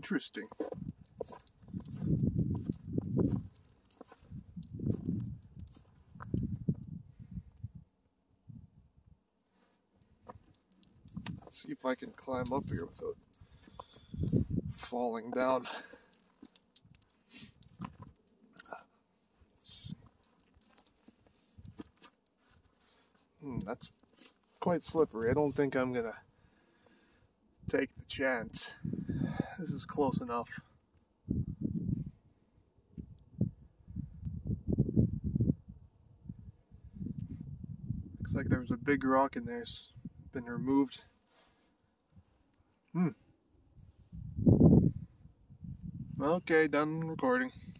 Interesting. Let's see if I can climb up here without falling down. That's quite slippery. I don't think I'm gonna take the chance. This is close enough. Looks like there was a big rock in there. It's been removed. Okay, done recording.